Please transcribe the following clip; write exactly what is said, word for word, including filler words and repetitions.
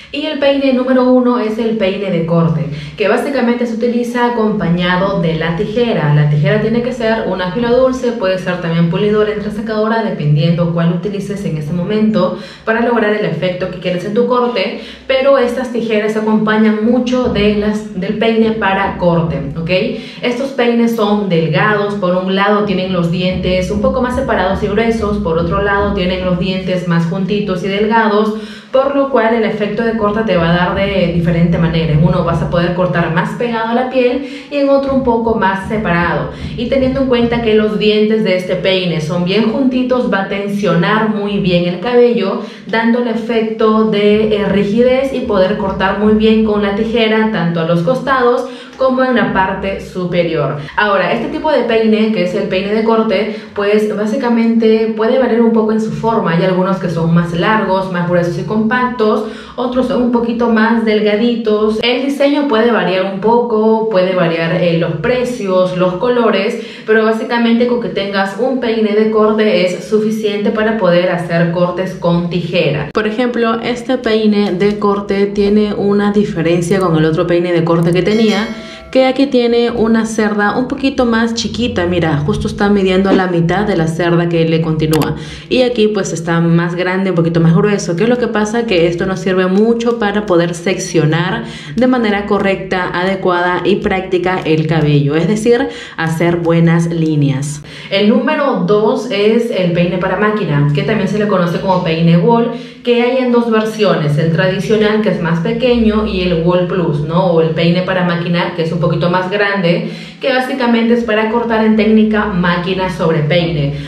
Y el peine número uno es el peine de corte, que básicamente se utiliza acompañado de la tijera. La tijera tiene que ser una fila dulce, puede ser también pulidora, entresecadora, dependiendo cuál utilices en ese momento para lograr el efecto que quieres en tu corte, pero estas tijeras se acompañan mucho de las, del peine para corte, ¿ok? Estos peines son delgados, por un lado tienen los dientes un poco más separados y gruesos, por otro lado tienen los dientes más juntitos y delgados, por lo cual el efecto de corte te va a dar de diferente manera. En uno vas a poder cortar más pegado a la piel y en otro un poco más separado. Y teniendo en cuenta que los dientes de este peine son bien juntitos, va a tensionar muy bien el cabello, dando el efecto de eh, rigidez y poder cortar muy bien con la tijera, tanto a los costados como en la parte superior. Ahora, este tipo de peine, que es el peine de corte, pues básicamente puede variar un poco en su forma. Hay algunos que son más largos, más gruesos y compactos, otros son un poquito más delgaditos. El diseño puede variar un poco, puede variar eh, los precios, los colores, pero básicamente con que tengas un peine de corte es suficiente para poder hacer cortes con tijera. Por ejemplo, este peine de corte tiene una diferencia con el otro peine de corte que tenía, que aquí tiene una cerda un poquito más chiquita. Mira, justo está midiendo la mitad de la cerda que le continúa, y aquí pues está más grande, un poquito más grueso. ¿Qué es lo que pasa? Que esto nos sirve mucho para poder seccionar de manera correcta, adecuada y práctica el cabello, es decir, hacer buenas líneas. El número dos es el peine para máquina, que también se le conoce como peine wall, que hay en dos versiones: el tradicional, que es más pequeño, y el wall plus, ¿no? O el peine para máquina, que es un poquito más grande, que básicamente es para cortar en técnica máquina sobre peine.